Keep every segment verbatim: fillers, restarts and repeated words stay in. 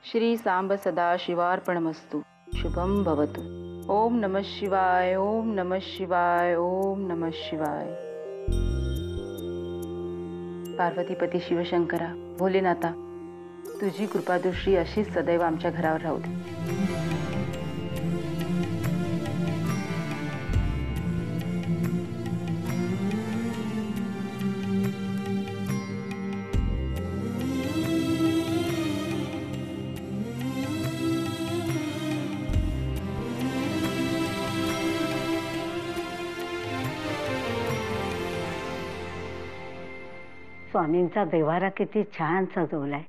श्री सांब सदा शिवार्पणमस्तु। शुभम भवतु। ओम नमः शिवाय, ओम नमः शिवाय, ओम नमः शिवाय। पार्वतीपती शिवशंकरा, भोलेनाथा, तुझी कृपादृष्टी अशीच सदैव आमच्या घरावर राहू दे। स्वामींचा देवारा किती छान सजवलाय।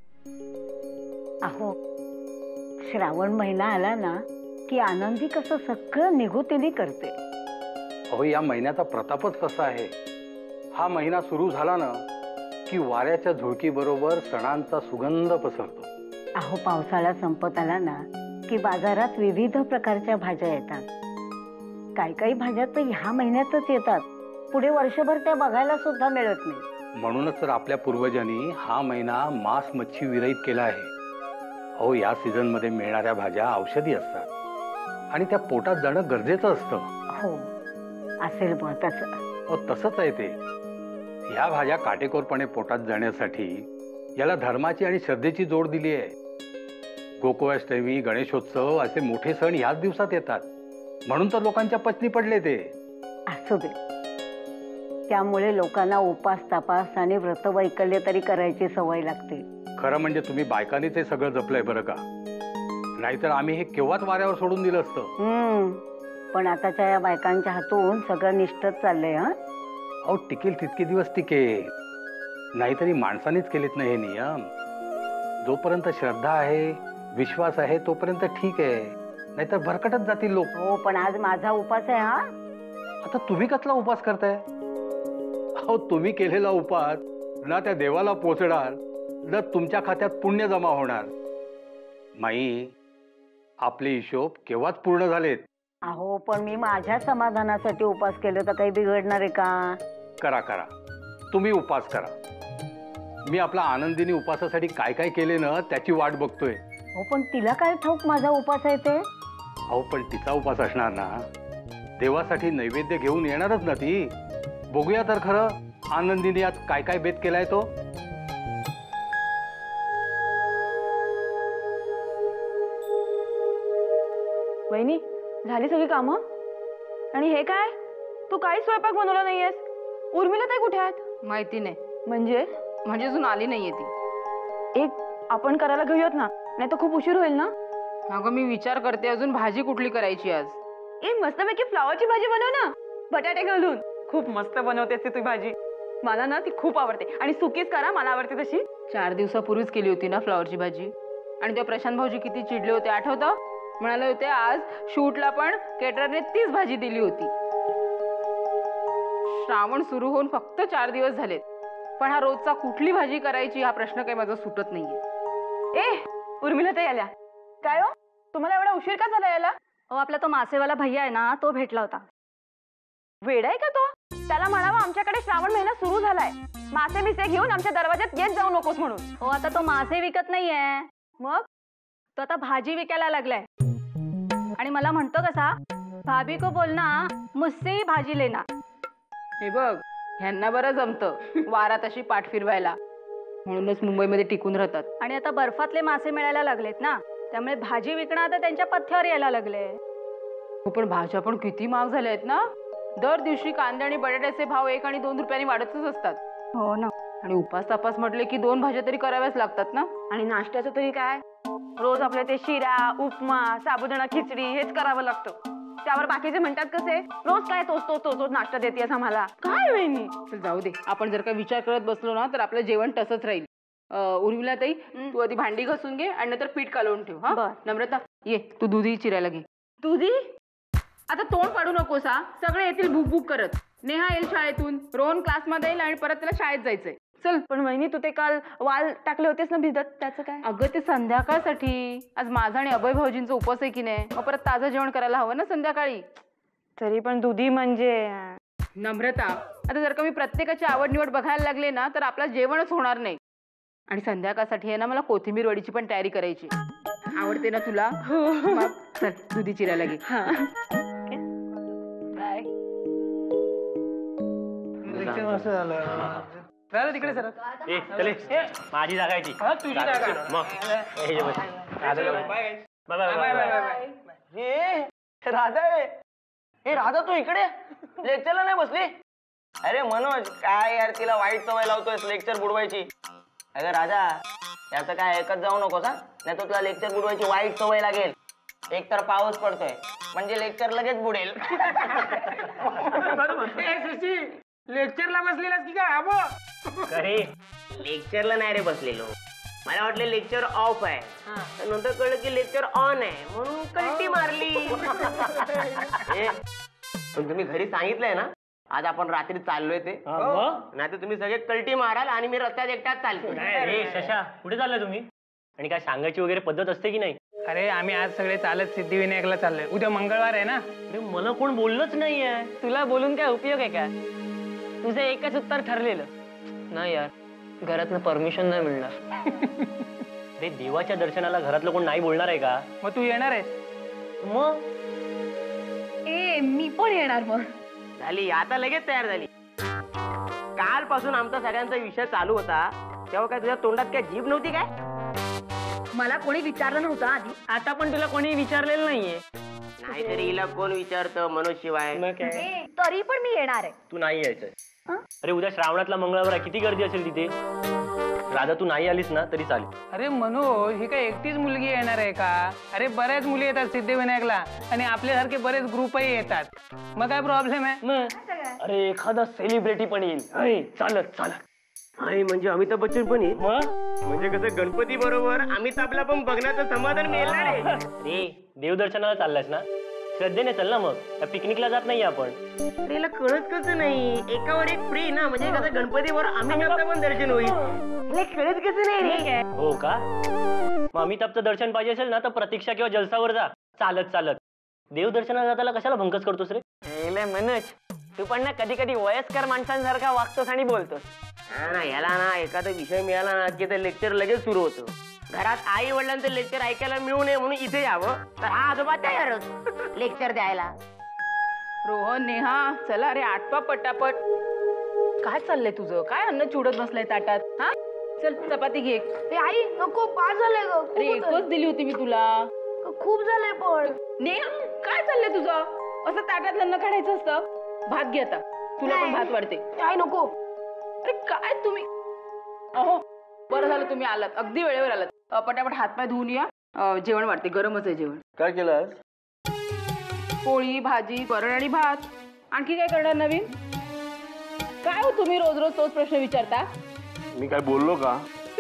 अहो, श्रावण महिना आला ना की आनंदी कसं सगळं निघुतीने करते। अहो, या महिन्याचा प्रतापच कसा आहे। हा महिना सुरू झाला ना की वाऱ्याच्या झुळकी बरोबर सणांचा सुगंध पसरतो। अहो, पावसाळा संपत आला ना की बाजारात विविध प्रकारच्या भाज्या येतात। काही काही भाज्या तर ह्या महिन्यातच येतात, पुढे वर्षभर त्या बघायला सुद्धा मिळत नाही। म्हणूनच तर आपल्या पूर्वजांनी हा महिना मांस मच्छी विरहित केला आहे। अहो, या सीझन मध्ये मिळणाऱ्या भाज्या औषधी असतात आणि त्या पोटात जाणं गरजेचं असतं। हो, असेल मग तसं। अहो, तसंच आहे ते। ह्या भाज्या काटेकोरपणे पोटात जाण्यासाठी याला धर्माची आणि श्रद्धेची जोड दिली आहे। गोकुळाष्टमी, गणेशोत्सव असे मोठे सण ह्याच दिवसात येतात, म्हणून तर लोकांच्या पचनी पडले ते। असू दे, त्यामुळे लोकांना उपास तापास आणि व्रतवैकल्य तरी करायची सवय लागते। खरं म्हणजे तुम्ही बायकांनीच हे सगळं जपलंय बरं का, नाहीतर आम्ही हे केव्हाच वाऱ्यावर सोडून दिलं असतं। हम्म, पण आताच्या या बायकांच्या हातून सगळं निष्ठच चाललंय। हा, अहो, टिकेल तितके दिवस टिकेल, नाहीतरी माणसानेच केलेत ना हे नियम। जोपर्यंत श्रद्धा आहे, विश्वास आहे, तोपर्यंत ठीक आहे, नाहीतर भरकटत जातील लोक। हो, पण आज माझा उपास आहे। हा, आता तुम्ही कसला उपास करताय? अहो, तुम्ही केलेला उपास ना त्या देवाला पोचणार ना तुमच्या खात्यात पुण्य जमा होणार। माई, आपले हिशोब केव्हाच पूर्ण झालेत। अहो, पण मी माझ्या समाधानासाठी उपास केलं तर काही बिघडणार आहे का? करा करा, तुम्ही उपास करा। मी आपला आनंदीने उपासासाठी काय काय केले ना त्याची वाट बघतोय। हो, पण तिला काय ठाऊक माझा उपास आहे ते? अहो, पण तिचा उपास असणार ना, देवासाठी नैवेद्य घेऊन येणारच ना ती। बघूया तर खरं आनंदीने आज काय काय बेत केलाय तो। वहिनी, झाली सगळी कामं? आणि हे काय, तू काही स्वयंपाक बनवला नाहीयेस? उर्मिला ताई कुठे आहेत? माहिती नाही। म्हणजे म्हणजे अजून आली नाहीये ती। एक आपण करायला घेऊयात ना, नाही तर खूप उशीर होईल ना। अगं, मी विचार करते अजून भाजी कुठली करायची आज। ए, मस्तपैकी फ्लावरची भाजी बनव ना, बटाटे घालून। खूप मस्त बनवतेस ती तुझी भाजी, मला ना ती खूप आवडते। आणि सुकीच करा, मला आवडते तशी। चार दिवसापूर्वीच केली होती ना फ्लावरची भाजी, आणि त्या प्रशांत भाऊजी किती चिडले होते आठवतं? म्हणाले होते आज शूटला पण केटररने तीच भाजी दिली होती। श्रावण सुरू होऊन फक्त चार दिवस झालेत, पण हा रोजचा कुठली भाजी करायची हा प्रश्न काही माझा सुटत नाहीये। ए, उर्मिला ताई आल्या काय? हो, तुम्हाला एवढा उशीर का झाला यायला? हो, आपला तो मासेवाला भैया आहे ना, तो भेटला होता। वेडा आहे का तो? त्याला म्हणावं आमच्याकडे श्रावण महिना सुरू झालाय, मासे बिसे घेऊन आमच्या दरवाजात येत जाऊ नकोस म्हणून। हो, आता तो मासे विकत नाहीये, मग तो आता भाजी विकायला लागलाय। आणि मला म्हणतो कसा, भाभी को बोलना मुझसे ही भाजी लेना। हे बघ, ह्यांना बरं जमतं वारा तशी पाठ फिरवायला, म्हणूनच मुंबईमध्ये टिकून राहतात। आणि आता बर्फातले मासे मिळायला लागलेत ना, त्यामुळे भाजी विकणं आता त्यांच्या पथ्यावर यायला लागले। हो, पण भाज्या पण किती महाग झाल्या आहेत ना। दर दिवशी कांदे आणि बटाट्याचे भाव एक आणि दोन रुपयांनी वाढतच असतात। हो ना, आणि उपास तापास म्हटले की दोन भाज्या तरी कराव्याच लागतात ना। आणि नाश्त्याचं तरी काय, रोज आपले ते शिरा, उपमा, साबुदाणा खिचडी हेच करावं लागतं। त्यावर बाकीचे म्हणतात कसे, रोज काय तोच तोच तोच नाश्ता देतेस आम्हाला। काय वहिनी, चल जाऊ दे, आपण जर का विचार करत बसलो ना तर आपलं जेवण तसंच राहील। उर्मिला ताई, तू आधी भांडी घासून घे आणि नंतर पीठ कालवून ठेव। हा, नम्रता ये, तू दूधही चिरायला घे। दुधी? आता तोंड पाडू नकोस हा, सगळे येतील भूक भूक करत। नेहा येईल शाळेतून, रोहन क्लासमध्ये येईल आणि परत त्याला शाळेत जायचंय। चल, पण वहिनी तू ते काल वाल टाकले होतेस ना भिजत, त्याचं काय? अगं, ते संध्याकाळसाठी, आज माझा आणि अभय भाऊजींचा उपवास आहे की नाही, मग परत ताजं जेवण करायला हवं ना संध्याकाळी। तरी पण दुधी म्हणजे नम्रता, आता जर का मी प्रत्येकाची आवड निवड बघायला लागले ना तर आपलं जेवणच होणार नाही। आणि संध्याकाळसाठी आहे ना मला कोथिंबीर वडीची पण तयारी करायची। आवडते ना तुला मग चल दुधी चिरायला घे. बाय. तिकडे सर ए चले माझी जागा आहे ती. तुझी जागा. मग हे जे बस. Bye bye bye. हे राधा आहे. हे राधा तू इकडे लेक्चरला नाही बसली? अरे मनोज काय यार तिला वाईट सवय लावतोय लेक्चर बुडवायची. अगं राजा याचं काय ऐकत जाऊ नकोस हा, नाही तर तुला लेक्चर बुडवायची वाईट सवय लागेल. एक तर पाऊस पडतोय म्हणजे लेक्चर लगेच बुडेल. लेक्चरला बसलेलास की काय? अरे लेक्चरला नाही रे बसलेलो, मला वाटलं लेक्चर ऑफ आहे, तर नंतर कळलं की लेक्चर ऑन आहे म्हणून कल्टी मारली. ए, पण तुम्ही घरी सांगितलंय ना आज आपण रात्री चाललोय ते? नाही तर तुम्ही सगळे कल्टी माराल आणि मी रस्त्यात एकटाच चालतो. ए शशा कुठे चाललाय तुम्ही? आणि काय सांगायची वगैरे पद्धत असते की नाही? अरे आम्ही आज सगळे चालत सिद्धिविनायकला चाललोय. उद्या मंगळवार आहे ना. अरे मला कोण बोललंच नाहीये. तुला बोलून काय उपयोग आहे का? तुझं एकच उत्तर ठरलेलं. नाही यार घरातनं परमिशन नाही मिळणार. अरे देवाच्या दर्शनाला घरातलं कोण नाही बोलणार आहे का? मग तू येणार आहेस? मग ए मी पण येणार मग. झाली आता लगेच तयार झाली. कालपासून आमचा सगळ्यांचा विषय चालू होता तेव्हा काय तुझ्या तोंडात काय जीभ नव्हती काय? मला कोणी विचारलं नव्हतं आधी. आता पण तुला कोणी विचारलेलं नाहीये. नाहीतरी हिला कोण विचारतं मनोज शिवाय. ए, तरी पण मी येणार आहे. तू नाही यायचंय. अरे उद्या श्रावणातला मंगळवार आहे, किती गर्दी असेल तिथे. राधा तू नाही आलीस ना तरी चालेल. अरे मनोज ही काय एकटीच मुलगी येणार आहे का? अरे बऱ्याच मुली येतात सिद्धिविनायकला आणि आपल्यासारखे बरेच ग्रुपही येतात. मग काय प्रॉब्लेम आहे? अरे एखादा सेलिब्रिटी पण येईल. अरे चालत चालत. आई म्हणजे अमिताभ बच्चन पण येईल. मग म्हणजे कसं गणपती बरोबर अमिताभला पण बघण्याचं समाधान मिळणार आहे. अरे देवदर्शनाला चाललायस ना, श्रद्धेने चल ना. मग पिकनिकला जात नाही आपण. तिला कळत कसं नाही एकावर एक फ्री ना, म्हणजे कसं गणपती बरोबर अमिताभचं पण दर्शन होईल. तिला कळत कसं नाही रे? हो का? मग अमिताभचं दर्शन पाहिजे असेल ना तर प्रतीक्षा किंवा जलसावर जा चालत चालत. देवदर्शनाला जाताना कशाला भंकस करतोस रे? मनोज तू पण ना कधी कधी वयस्कर माणसांसारखा वागतोस आणि बोलतोस. हा ना, याला ना एखादा विषय मिळाला ना की ते लेक्चर लगेच सुरू होतं. घरात आई वडिलांचं लेक्चर ऐकायला मिळू नये म्हणून इथे यावं तर हा आजोबा तयारच लेक्चर द्यायला. रोहन नेहा चला अरे आठवा पटापट. काय चाललंय तुझं? काय अन्न चिवडत बसलाय ताटात? हा चल चपाती घे. आई नको पाच झालंय ग. अरे एकच दिली होती मी तुला. खूप झालंय पण. नेहा काय चाललंय तुझं? असं ताटात अन्न काढायचं असतं. भात घे आता, तुला पण भात वाढते. आई नको. अरे काय तुम्ही, अहो बरं झालं तुम्ही आलात, अगदी वेळेवर आलात. अ, पटापट हातपाय धुवून या. अ, जेवण वाढते, गरमच आहे जेवण. काय केलं आज? पोळी भाजी वरण आणि भात. आणखी काय करणार नवीन? काय हो तुम्ही रोज रोज तोच प्रश्न विचारता? मी काय बोललो का?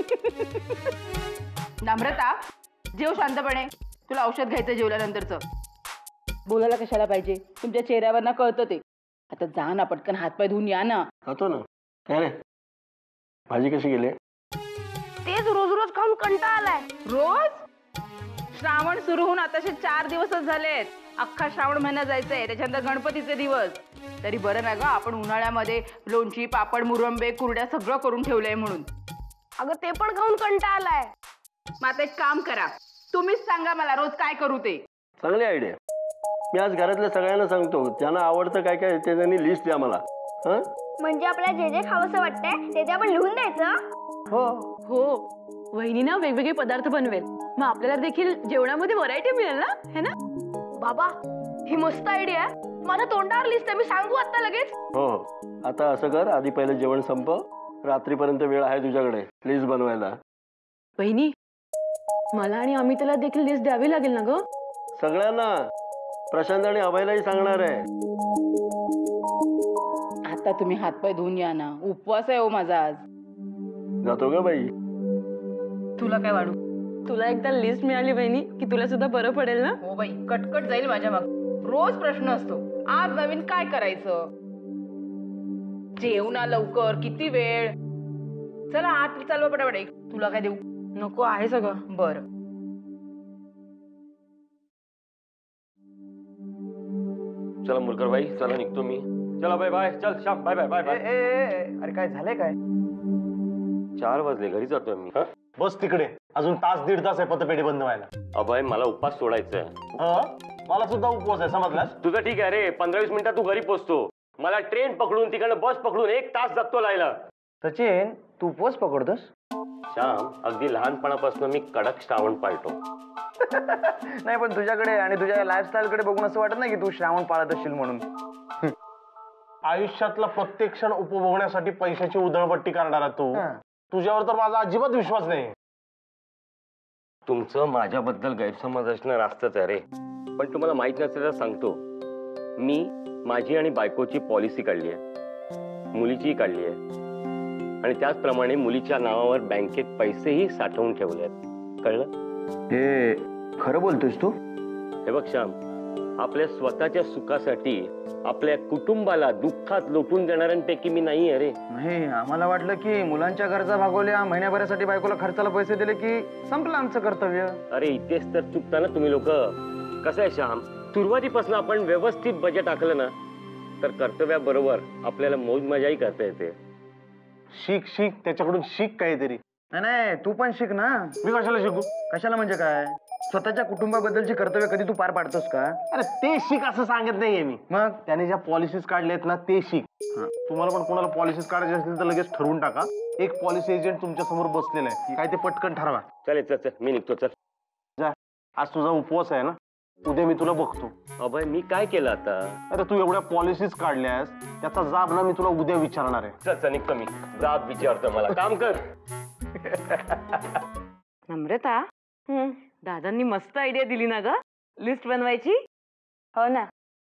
नम्रता जेव शांतपणे. तुला औषध घ्यायचं जेवल्यानंतरचं. बोलायला कशाला पाहिजे? तुमच्या चेहऱ्यावर ना कळतं ते. आता जा ना पटकन हातपाय धुवून या ना. खातो ना. काय रे भाजी कशी गेली? तेच रोज रोज खाऊन कंटाळा आलाय. रोज? श्रावण सुरू होऊन आताशे चार दिवसच झालेत. अख्खा श्रावण महिना जायचंय, त्याच्यानंतर गणपतीचे दिवस. तरी बरं ना ग आपण उन्हाळ्यामध्ये लोणची पापड मुरंबे कुरड्या सगळं करून ठेवलंय म्हणून. अगं ते पण खाऊन कंटाळा आलाय. मग आता एक काम करा, तुम्हीच सांगा मला रोज काय करू ते. चांगली आयडिया. मी आज घरातल्या सगळ्यांना सांगतो, त्यांना आवडतं काय काय ते त्यांनी लिस्ट द्या मला. हा म्हणजे आपल्याला जे जे खावंसं वाटतंय ते ते आपण लिहून द्यायचं. हो हो वहिनी ना वेगवेगळे पदार्थ बनवेल, मग आपल्याला देखील जेवणामध्ये व्हरायटी मिळेल ना, है ना? बाबा ही मस्त आयडिया आहे. माझ्या तोंडावर लिस्ट आहे, मी सांगू आता लगेच. हो आता असं कर, आधी पहिलं जेवण संपव. रात्रीपर्यंत वेळ आहे तुझ्याकडे लिस्ट बनवायला. वहिनी मला आणि अमितला देखील लिस्ट द्यावी लागेल ना ग? सगळ्यांना. प्रशांत आणि अभयलाही सांगणार आहे. आता तुम्ही हातपाय धुवून या ना, उपवास आहे हो माझा आज. जातो ग बाई. तुला काय वाढू? तुला एकदा लिस्ट मिळाली बहिणी की तुला सुद्धा बरं पडेल ना. हो बाई कटकट जाईल माझ्या मग. रोज प्रश्न असतो, आज नवीन काय करायचं? जेवणा लवकर, किती वेळ? चला आठ चालवा पटापट. तुला काय देऊ? नको आहे सगळं. बरं चला मुलकर बाई, चला निघतो मी. चला बाय बाय. चल Shyam bye bye bye bye. अरे काय झालंय काय? चार वाजले, घरी जातोय मी. बस तिकडे, अजून तास दीड तास आहे पतपेढी बंद व्हायला. अभय मला उपवास सोडायचंय. हं? मला सुद्धा उपवास आहे, समजलास? तुझं ठीक आहे रे, पंधरा वीस मिनिटात तू घरी पोहोचतो. मला ट्रेन पकडून तिकडनं बस पकडून एक तास जगतो लायला. सचिन, तू उपवास पकडतोस? श्याम, अगदी लहानपणापासून मी कडक श्रावण पाळतो. नाही, पण तुझ्याकडे आणि तुझ्या लाईफस्टाईल कडे बघून असं वाटत नाही की तू श्रावण पाळत असशील म्हणून. आयुष्यातला प्रत्येक क्षण उपभोगण्यासाठी पैशाची उधळपट्टी करणारा तू, तुझ्यावर तर माझा अजिबात विश्वास नाही. तुमचं माझ्याबद्दल गैरसमज असणं रास्तच आहे रे, पण तुम्हाला माहित नसेल तर सांगतो. मी माझी आणि बायकोची पॉलिसी काढली आहे, मुलीचीही काढली आहे, आणि त्याचप्रमाणे मुलीच्या नावावर बँकेत पैसेही साठवून ठेवले आहेत. कळलं? हे खरं बोलतोयस तू? हे बघ श्याम, आपल्या स्वतःच्या सुखासाठी आपल्या कुटुंबाला दुःखात लोटून देणाऱ्यांपैकी मी नाही आहे रे. नाही, आम्हाला वाटलं की मुलांच्या गरजा भागवल्या, महिन्याभरासाठी बायकोला खर्चाला पैसे दिले की संपलं आमचं कर्तव्य. अरे इथेच तर चुकता ना तुम्ही लोक. कसं आहे श्याम, सुरुवातीपासून आपण व्यवस्थित बजेट आखलं ना तर कर्तव्याबरोबर आपल्याला मौज मजाही करता येते. शिक शिक त्याच्याकडून शिक काहीतरी. नाही नाही, तू पण शिक ना. मी कशाला शिकू? कशाला म्हणजे काय? स्वतःच्या कुटुंबाबद्दलची कर्तव्य कधी तू पार पाडतोस का? अरे ते शिक असं सांगत नाहीये मी. मग त्याने ज्या पॉलिसीज काढल्यात ना ते शिक. तुम्हाला पण कोणाला पॉलिसीज काढायची असतील तर लगेच ठरवून टाका. एक पॉलिसी एजंट तुमच्या समोर बसलेला आहे, काय ते पटकन ठरवा. चालेल, चल चल, मी निघतो. चल जा, आज तुझा उपवास आहे ना, उद्या मी तुला बघतो. अभय, मी काय केलं आता? अरे तू एवढ्या पॉलिसीज काढल्यास त्याचा जाब ना मी तुला उद्या विचारणार आहे. चल चल, निघतो मी. जाब विचारतो मला, काम कर. नम्रता, दादांनी मस्त आयडिया दिली ना ग, लिस्ट बनवायची. हो ना.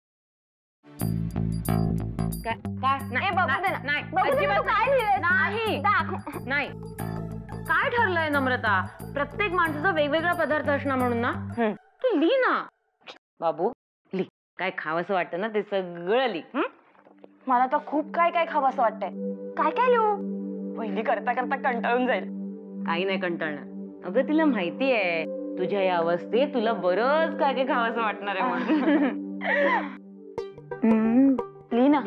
काय काय नाही, बघू दे ना. नाही, अजिबात नाही. नाही नाही. काय ठरलंय नम्रता? प्रत्येक माणसाचा वेगवेगळा पदार्थ असणार म्हणून ना. तू लिही ना बाबू, लिही. काय खावंसं वाटतं ना ते सगळं लिही. मला तर खूप काय काय खावंसं वाटतंय. काय काय लिहू? पहिली करता करता कंटाळून जाईल. काही नाही कंटाळणार. अगं तिला माहिती आहे तुझ्या या अवस्थेत तुला बरंच काय काय खावंसं वाटणार आहे म्हणून. लिही ना.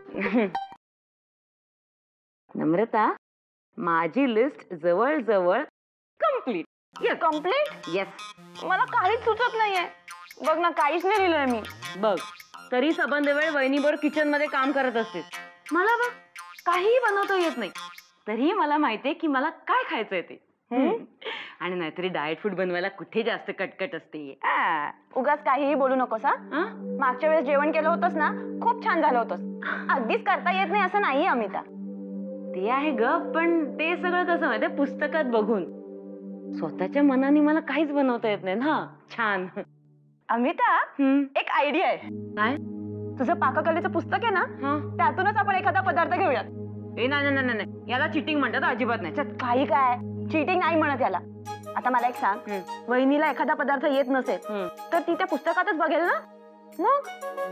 नम्रता, माझी लिस्ट जवळ जवळ कम्प्लीट. कम्प्लीट? येस. मला काहीच सुचत नाहीये. बघ ना, काहीच नाही लिहिलंय मी. बघ, तरी सबंध वेळ वहिनीबरोबर किचन मध्ये काम करत असते. मला बघ काहीही बनवता येत नाही, तरीही मला माहितीये की मला काय खायचंय ते. आणि नाहीतरी डाएट फूड बनवायला कुठे जास्त कटकट असते. उगाच काहीही बोलू नकोस. हा, मागच्या वेळेस जेवण केलं होतंस ना, खूप छान झालं होतंस. अगदीच करता येत नाही असं नाहीये अमिता. ते आहे ग, पण ते सगळं कसं माहितीये, पुस्तकात बघून. स्वतःच्या मनाने मला काहीच बनवता येत नाही ना छान. अमिता, एक आयडिया आहे. काय? तुझं पाककलेचं पुस्तक आहे ना, त्यातूनच आपण एखादा पदार्थ घेऊयात. ए नाही नाही नाही, याला चिटिंग म्हणतात अजिबात नाही. काही काय चिटिंग नाही म्हणत याला. आता मला एक सांग, वहिनीला एखादा पदार्थ येत नसेल तर ती त्या पुस्तकातच बघेल ना. मग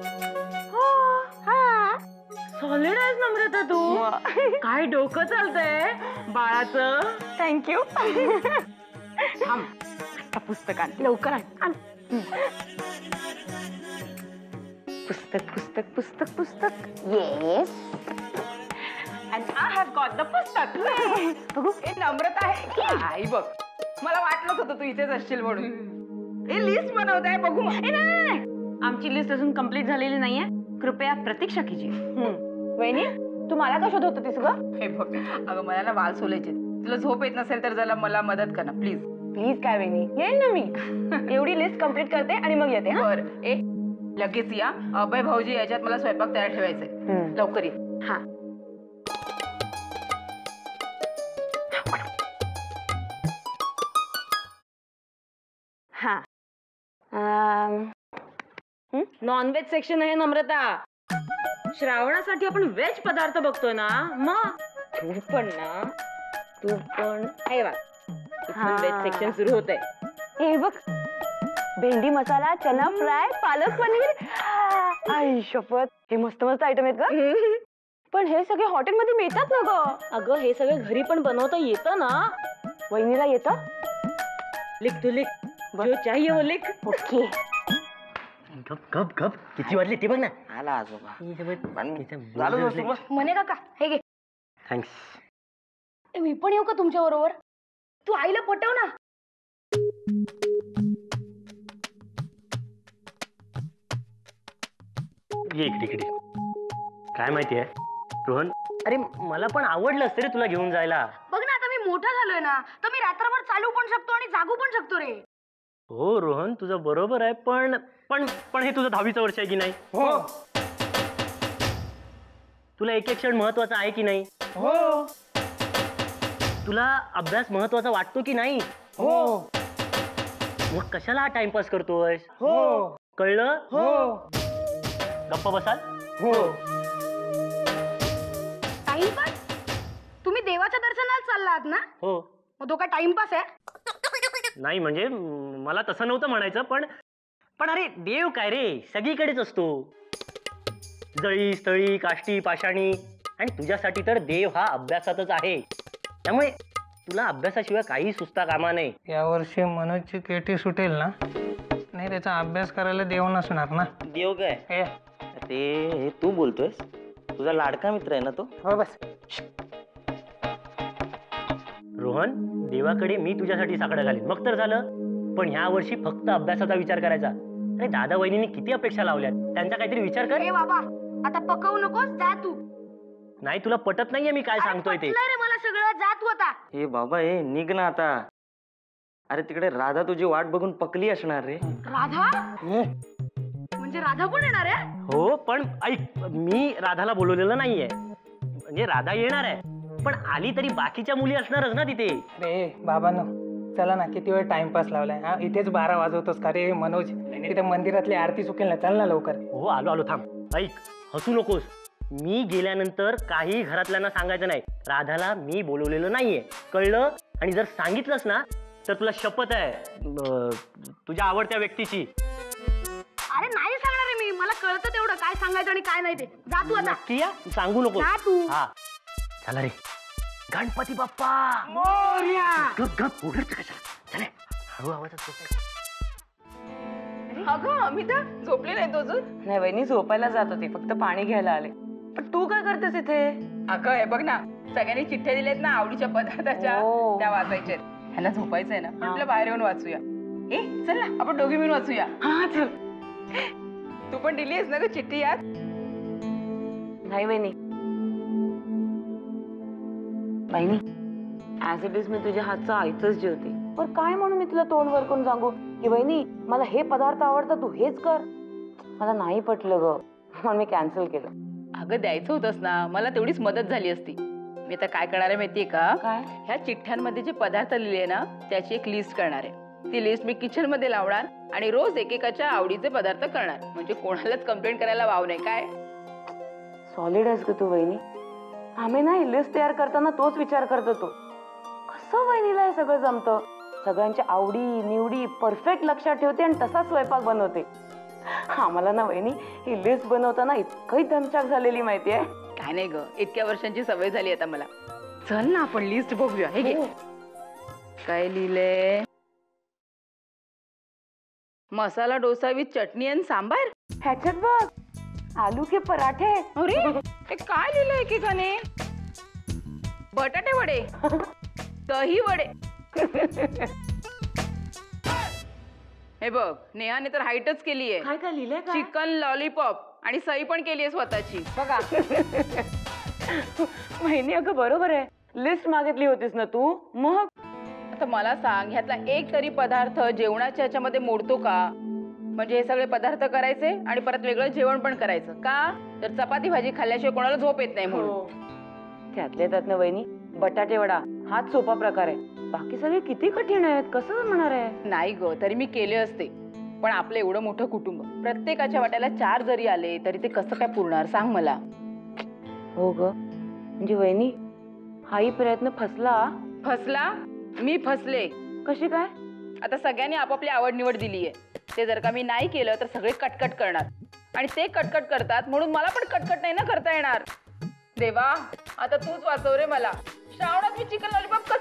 सॉलिड आहेस नम्रता तू. काय डोकं चालतंय बाळाचं. थँक्यू. पुस्तकात लवकर आण. पुस्तक पुस्तक पुस्तक पुस्तक. Yes, And I have got the पुस्तक. बघू, हे नम्रता आहे. आई बघ, मला वाटलंच होतं तू इथेच असशील म्हणून. हे लिस्ट बनवत आहे, बघू. ए, नाही, नाही, नाही. आमची लिस्ट अजून कम्प्लीट झालेली नाहीये. कृपया प्रतीक्षा कीजिए. वहिनी, तू मला का शोधत होतीस ग? हे बघ, अगं मला ना वाल सोलायचे. तुला झोप येत नसेल तर जरा मला मदत कर ना प्लीज. प्लीज काय वहिनी, येईल ना मी. एवढी लिस्ट कम्प्लीट करते आणि मग येते. बर, ए लगेच या. अभय भाऊजी याच्यात मला स्वयंपाक तयार ठेवायचंय. लवकर ये. हा. हा. नॉनव्हेज सेक्शन आहे नम्रता. श्रावणासाठी आपण व्हेज पदार्थ बघतोय ना, मग तू पण ना, तू पण आहे बघ. व्हेज सेक्शन सुरू होत आहे. हे बघ, भेंडी मसाला, चना फ्राय, पालक पनीर. आई शपथ, हे मस्त मस्त आयटम आहेत का? पण हे सगळे हॉटेलमध्ये मिळतात ना ग. अगं हे सगळे घरी पण बनवता येतं ना. वहिनीला येतं. लिख तू लिख, जो चाहिए वो लिख. ओके. गप गप गप, किती वाजले ते बघ ना. आला आजोबा. म्हणे काका, हे घे. थँक्स. मी पण येऊ का तुमच्या बरोबर? तू आईला पटव ना. ये इकडे इकडे. काय माहितीये रोहन, अरे मला पण आवडलं असतं रे तुला घेऊन जायला. बघ ना, आता मी मोठा झालोय ना, तर मी रात्रभर चालू पण शकतो आणि जागू पण शकतो रे. हो रोहन, तुझं बरोबर आहे, पण पण पण हे तुझं दहावीचं वर्ष आहे की नाही? हो तुला एक एक क्षण महत्वाचा आहे की नाही? हो तुला अभ्यास महत्वाचा वाटतो की नाही? हो मग कशाला हा टाइमपास करतोय? हो कळलं? हो गप्पा बसाल? हो टाइमपास? तुम्ही देवाच्या दर्शनाला चाललात ना? हो. मग तो काय टाइमपास आहे? नाही म्हणजे म, मला तसं नव्हतं म्हणायचं, पण पण अरे देव काय रे, सगळीकडेच असतो. जळी स्थळी काष्टी पाषाणी, आणि तुझ्यासाठी तर देव हा अभ्यासातच आहे. त्यामुळे तुला अभ्यासाशिवाय काही सुचता कामा नाही. यावर्षी मनोजची केटी सुटेल ना? नाही त्याचा अभ्यास करायला देव नसणार ना. देव काय हे ते हे तू बोलतोयस? तुझा लाडका मित्र आहे ना तो? हो बस. रोहन, देवाकडे मी तुझ्यासाठी साकडं घालीन मग तर झालं, पण ह्या वर्षी फक्त अभ्यासाचा विचार करायचा. अरे दादा वहिनींनी किती अपेक्षा लावल्यात, त्यांचा काहीतरी विचार कर. ए बाबा, आता पकवू नकोस, जा तू. नाही तुला पटत नाहीये मी काय सांगतोय ते. पटलं रे मला सगळं, जा तू आता. हे बाबा हे निघ ना आता. अरे तिकडे राधा तुझी वाट बघून पकली असणार रे. राधा? म्हणजे राधा पण येणार आहे? हो पण ऐक, मी राधाला बोलवलेलं नाहीये. म्हणजे राधा येणार आहे, पण आली तरी बाकीच्या मुली असणारच ना तिथे. अरे बाबांनो, चला ना, किती वेळ टाइमपास लावलाय. हा इथेच बारा वाजवतोस का रे मनोज? तिथे मंदिरातली आरती चुकेल ना, चल ना लवकर. हो आलो आलो, थांब. ऐक, हसू नकोस. मी गेल्यानंतर काही घरातल्यांना सांगायचं नाही. राधाला मी बोलवलेलं नाहीये, कळलं? आणि जर सांगितलंस ना तर तुला शपथ आहे अं, तुझ्या आवडत्या व्यक्तीची. अरे नाही सांगणार रे मी, मला कळतं तेवढं काय सांगायचं आणि काय नाही ते. जा तू आता. नक्की या, सांगू नको. जा तू. हा चला रे. गणपती बाप्पा गप गप ओरडत कशाला? चले हळू आवाजात बोल. अगं अमिता, झोपली नाही तू अजून? नाही वहिनी, झोपायला जात होती, फक्त पाणी घ्यायला आले. पण तू काय करतेस इथे? अगं हे बघ ना, सगळ्यांनी चिठ्ठ्या दिल्यात ना आवडीच्या पदार्थाच्या, हो. त्या वाचायच्या. ह्याला झोपायचंय ना, म्हटलं बाहेर येऊन वाचूया. ए चल ना, आपण दोघी मिळून वाचूया. हा चल. तू पण दिलीस ना ग चिठ्ठी यात? नाही वहिनी. वहिनी, ऍज इट इज मी तुझ्या हातचं आईचंच जेवते, पण काय म्हणून मी तुला तोंड वर करून सांगू की वहिनी मला हे पदार्थ आवडतात, तू हेच कर? मला नाही पटलं ग, म्हणून मी कॅन्सल केलं. अगं द्यायचं होतंस ना, मला तेवढीच मदत झाली असती. मी आता काय करणार आहे माहितीये का? काय? ह्या चिठ्ठ्यांमध्ये जे पदार्थ लिहिले ना त्याची एक लिस्ट करणार आहे. ती लिस्ट मी किचन मध्ये लावणार आणि रोज एकेकाच्या आवडीचे पदार्थ करणार, म्हणजे कोणालाच कंप्लेंट करायला वाव नाही. काय सॉलिड आहेस ग तू वहिनी. आम्ही ना ही लिस्ट तयार करताना तोच विचार करत होतो, कसं वहिनीला हे सगळं जमतं. सगळ्यांच्या आवडी निवडी परफेक्ट लक्षात ठेवते आणि तसा स्वयंपाक बनवते. आम्हाला ना वहिनी ही लिस्ट बनवताना इतकही दमछाक झालेली माहितीये. काय नाही ग, इतक्या वर्षांची सवय झाली आता मला. चल ना आपण लिस्ट बघूया. हे घे. काय लिहिलंय? मसाला डोसा विथ चटणी आणि सांबार. ह्याच्यात बघ, आलू के पराठे. अरे हे काय लिहिलंय एकेकाने? बटाटे वडे, दही वडे. हे बघ, नेहाने तर हाईटच केली आहे. काय काय लिहिलंय? चिकन लॉलीपॉप आणि सही पण केली आहे स्वतःची. बघा. वहिनी अगं बरोबर आहे, लिस्ट मागितली होतीस ना तू, मग आता मला सांग, ह्यातला एक तरी पदार्थ जेवणाच्या ह्याच्यामध्ये मोडतो का? म्हणजे हे सगळे पदार्थ करायचे आणि परत वेगळं जेवण पण करायचं का? तर चपाती भाजी खाल्ल्याशिवाय कोणाला झोप येत नाही म्हणून. त्यातले त्यातनं वहिनी बटाटे वडा हाच सोपा प्रकार आहे, बाकी सगळे किती कठीण आहेत, कसं जमणार आहे? नाही ग, तरी मी केले असते, पण आपलं एवढं मोठं कुटुंब, प्रत्येकाच्या वाट्याला चार जरी आले तरी ते कसं काय पुरणार सांग मला. हो ग, म्हणजे वहिनी हाही प्रयत्न फसला. फसला? मी फसले. कशी काय? आता सगळ्यांनी आपापली आवड निवड दिली आहे, ते जर का मी नाही केलं तर सगळे कटकट करणार, आणि ते कटकट करतात म्हणून मला पण कटकट नाही ना करता येणार. देवा, आता तूच वाचव रे मला. श्रावणात मी चिकन लॉलीपॉप